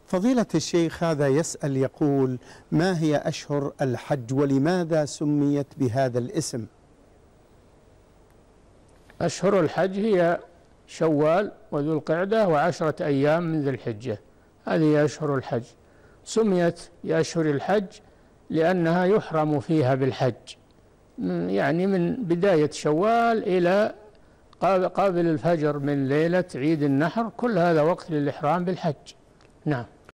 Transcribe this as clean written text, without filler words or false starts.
فضيلة الشيخ، هذا يسأل يقول: ما هي أشهر الحج ولماذا سميت بهذا الاسم؟ أشهر الحج هي شوال وذو القعدة و10 أيام من ذي الحجة، هذه أشهر الحج. سميت بأشهر الحج لأنها يحرم فيها بالحج، يعني من بداية شوال إلى قابل الفجر من ليلة عيد النحر، كل هذا وقت للإحرام بالحج. نعم.